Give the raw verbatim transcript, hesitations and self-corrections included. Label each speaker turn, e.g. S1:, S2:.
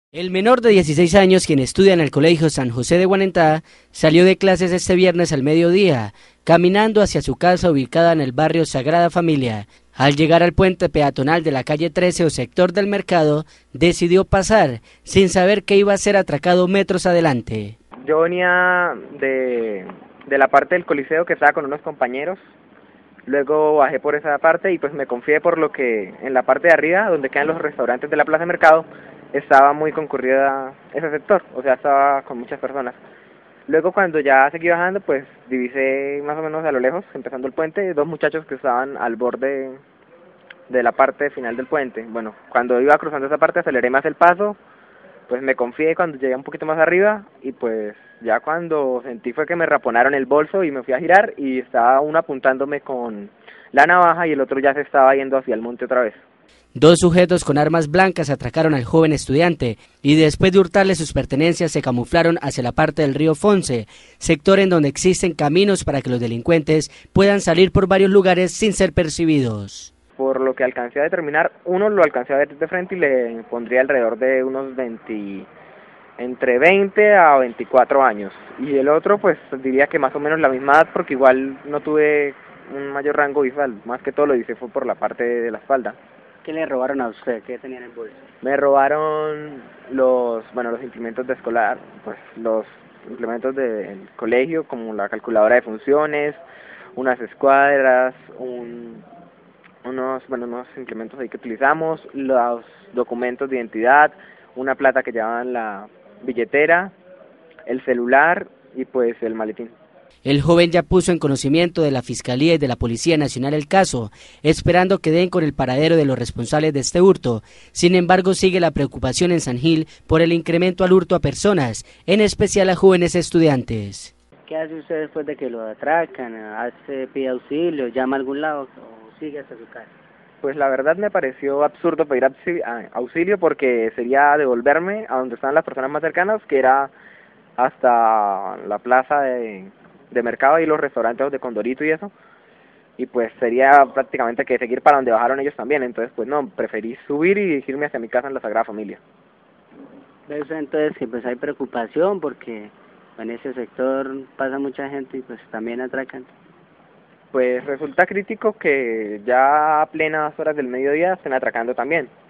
S1: El menor de dieciséis años, quien estudia en el Colegio San José de Guanentá, salió de clases este viernes al mediodía, caminando hacia su casa ubicada en el barrio Sagrada Familia. Al llegar al puente peatonal de la calle trece o sector del mercado, decidió pasar, sin saber que iba a ser atracado metros adelante.
S2: Yo venía de, de la parte del Coliseo que estaba con unos compañeros, luego bajé por esa parte y pues me confié por lo que en la parte de arriba, donde quedan los restaurantes de la Plaza Mercado, estaba muy concurrida ese sector, o sea, estaba con muchas personas. Luego cuando ya seguí bajando, pues divisé más o menos a lo lejos, empezando el puente, dos muchachos que estaban al borde de la parte final del puente. Bueno, cuando iba cruzando esa parte aceleré más el paso, pues me confié cuando llegué un poquito más arriba y pues ya cuando sentí fue que me raponaron el bolso y me fui a girar y estaba uno apuntándome con la navaja y el otro ya se estaba yendo hacia el monte otra vez.
S1: Dos sujetos con armas blancas atracaron al joven estudiante y después de hurtarle sus pertenencias se camuflaron hacia la parte del río Fonce, sector en donde existen caminos para que los delincuentes puedan salir por varios lugares sin ser percibidos.
S2: Por lo que alcancé a determinar, uno lo alcancé a ver de frente y le pondría alrededor de unos veinte, entre veinte a veinticuatro años. Y el otro pues diría que más o menos la misma edad porque igual no tuve un mayor rango visual, más que todo lo hice fue por la parte de la espalda.
S1: ¿Qué le robaron a usted? ¿Qué tenía en el bolso?
S2: Me robaron los, bueno, los implementos de escolar, pues los implementos del colegio como la calculadora de funciones, unas escuadras, un unos, bueno, unos implementos ahí que utilizamos, los documentos de identidad, una plata que llevaban la billetera, el celular y pues el maletín.
S1: El joven ya puso en conocimiento de la Fiscalía y de la Policía Nacional el caso, esperando que den con el paradero de los responsables de este hurto. Sin embargo, sigue la preocupación en San Gil por el incremento al hurto a personas, en especial a jóvenes estudiantes.
S3: ¿Qué hace usted después de que lo atracan? ¿Hace, pide auxilio, llama a algún lado o sigue hasta su casa?
S2: Pues la verdad me pareció absurdo pedir auxilio porque sería devolverme a donde están las personas más cercanas, que era hasta la plaza de, de mercado y los restaurantes de Condorito y eso, y pues sería prácticamente que seguir para donde bajaron ellos también, entonces pues no, preferí subir y dirigirme hacia mi casa en la Sagrada Familia.
S3: ¿Ve usted entonces que pues hay preocupación porque en ese sector pasa mucha gente y pues también atracan?
S2: Pues resulta crítico que ya a plenas horas del mediodía estén atracando también.